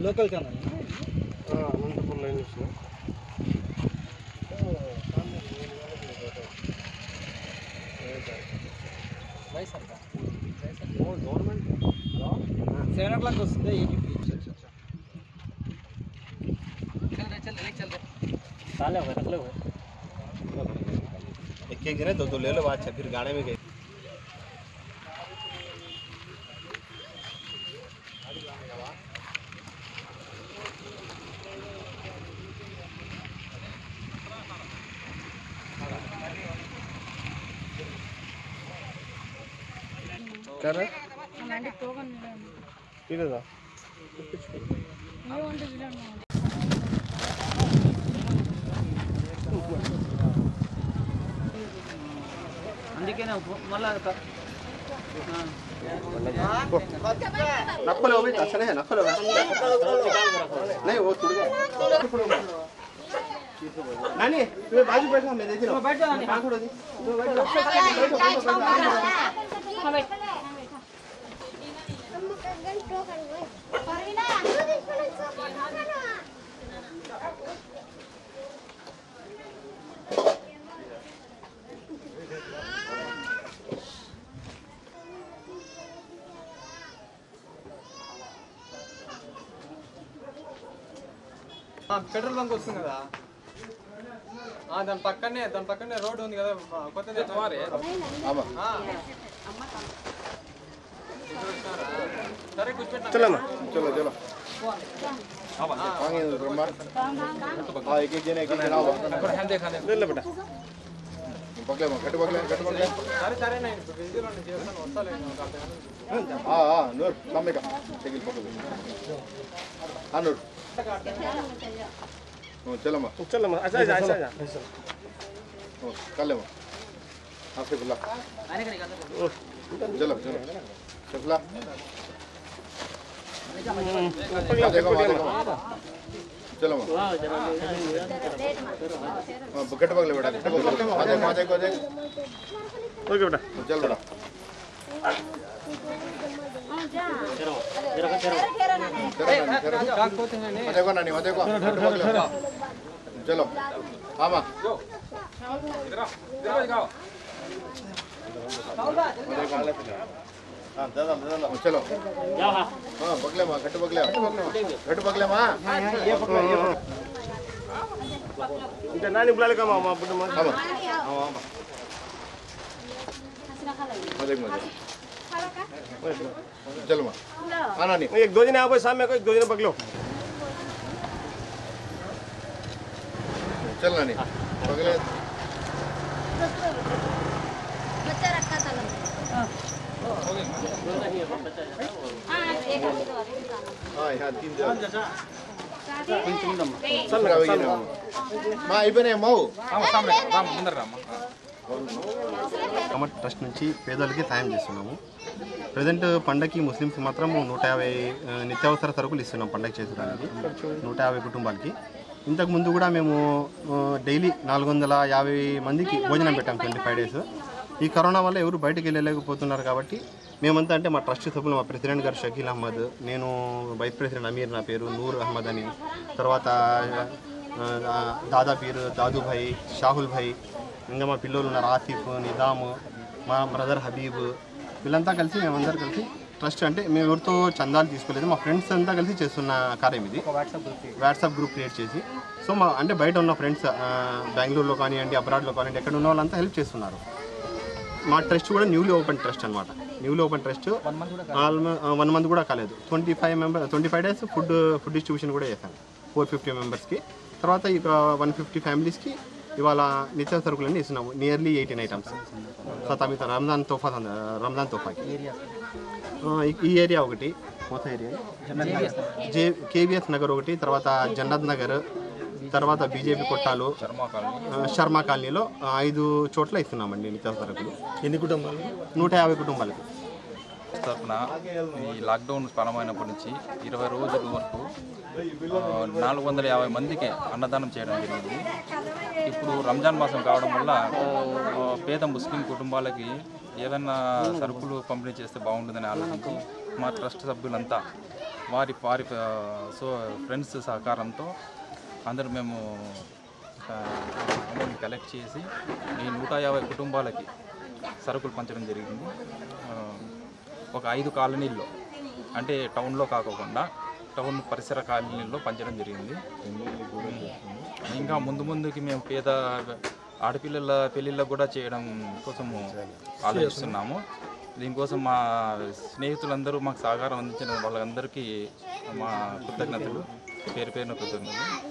Local channel Anantapuram line వచ్చిన government 7 o'clock వస్తుంది 8 एक एक गिरे दो ले लो बात फिर गाड़ी में गए क्या रे ठीक है అందుకేనే మళ్ళా नक्कल हो भाई ऐसा है नक्कल होगा नहीं वो टूट गया नानी तुम्हें बाजू बैठा मैं देख रहा हूं बैठ जाओ नानी हां थोड़ा दी हां बैठ పెట్రోల్ బంక్ వస్తుంది కదా దాని పక్కనే రోడ్ ఉంది కదా కొత్తది సరే కూర్చోండి चलो ना चलो चलो आगे ब्रह्मा हां एक एक जन आओ ले ले बेटा पकड़े पकड़े సరే నేను బిజీలో చేస్తాను వస్తాను हां हां नूर सामने का साइकिल पकड़ हां नूर चलो मां अच्छा कर ले मां आपसे बुला चलो चलो चला चलो मां बकेट पकड़ ले बेटा माथे को देख ओके बेटा चल बेटा देखो नानी मत देखो चलो हाँ माँ चलो हाँ पकड़े माँ घट पकड़े माँ नानी बुला लेगा माँ चलो माँ हाँ नानी एक दो जने आओ सामने को एक दो जने पकड़ो चल नानी पकड़े बच्चा रखा था हाँ यहाँ 3 जन चल रहा माँ इबने माँ సామ్రే రామ్ ముందర రామ్ కమర్ ట్రస్ట్ నుంచి పేదలకి సాయం చేస్తున్నాము. ప్రజెంట్ పండగకి ముస్లిమ్స్ మాత్రం 150 నిత్యావసర సరుకులు ఇస్తున్నాం పండగ చేసడానికి 150 కుటుంబాలకి. ఇంతకుముందు కూడా మేము డైలీ 450 మందికి భోజనం పెట్టాం 25 డేస్. ఈ కరోనా వల్ల ఎవరు బయటకు వెళ్ళలేకపోతున్నారు కాబట్టి మేమంతా అంటే మా ట్రస్ట్ సభ్యులు మా ప్రెసిడెంట్ గారు షకీల్ అహ్మద్, నేను వైస్ ప్రెసిడెంట్ అమీర్, నా పేరు నూర్ అహ్మద్ అని, తర్వాత దాదా పేరు దాదుభాయ్, షాహుల్ భాయ్, ఇంకా మా పిల్లలు ఉన్నారు ఆసిఫ్, నిజాము, మా బ్రదర్ హబీబ్, వీళ్ళంతా కలిసి మేమందరూ కలిసి ట్రస్ట్ అంటే మేము ఎవరితో చందాలు తీసుకోలేదు, మా ఫ్రెండ్స్ అంతా కలిసి చేస్తున్న కార్యం ఇది. వాట్సాప్ గ్రూప్ క్రియేట్ చేసి సో మా అంటే బయట ఉన్న ఫ్రెండ్స్ బెంగళూరులో కానివ్వండి, అబ్రాడ్లో కానివ్వండి, ఎక్కడ ఉన్న వాళ్ళంతా హెల్ప్ చేస్తున్నారు. మా ట్రస్ట్ కూడా న్యూలీ ఓపెన్ ట్రస్ట్ అనమాట. న్యూలీ ఓపెన్ ట్రస్ట్ 1 మంత్ కూడా కాలేదు. 25 డేస్ ఫుడ్ డిస్ట్రిబ్యూషన్ కూడా చేశాను 450 మెంబర్స్కి. తర్వాత ఇక 150 ఫ్యామిలీస్కి ఇవాళ నిత్య సరుకులన్నీ ఇస్తున్నాము. నియర్లీ 18 ఐటమ్స్ సతామిత రంజాన్ తోఫాకి. ఈ ఏరియా ఒకటి కొత్త ఏరియా కేవీఎస్ నగర్ ఒకటి, తర్వాత జన్నత్ నగర్, తర్వాత బీజేపీ కొట్టాలు, శర్మా కాలనీలో 5 చోట్ల ఇస్తున్నామండి నిత్యావసర సరుకులు. ఎన్ని కుటుంబాలు? 150 కుటుంబాలకు. తరఫున ఈ లాక్డౌన్ ప్రారంభమైనప్పటి నుంచి 20 రోజుల వరకు 450 మందికి అన్నదానం చేయడం జరిగింది. ఇప్పుడు రంజాన్ మాసం కావడం వల్ల పేద ముస్లిం కుటుంబాలకి ఏదన్నా సరుకులు పంపిణీ చేస్తే బాగుంటుందని ఆలోచించి మా ట్రస్ట్ సభ్యులంతా వారి వారి సో ఫ్రెండ్స్ సహకారంతో అందరూ మేము అమౌంట్ కలెక్ట్ చేసి ఈ 150 కుటుంబాలకి సరుకులు పంచడం జరిగింది. ఒక 5 కాలనీల్లో, అంటే టౌన్లో కాకుండా టౌన్ పరిసర కాలనీల్లో పంచడం జరిగింది. ఇంకా ముందుకి మేము పేద ఆడపిల్లల పెళ్ళిళ్ళకు కూడా చేయడం కోసము ఆలోచిస్తున్నాము. దీనికోసం మా స్నేహితులందరూ మాకు సహకారం అందించిన వాళ్ళందరికీ మా కృతజ్ఞతలు, పేరు పేరున కృతజ్ఞతలు.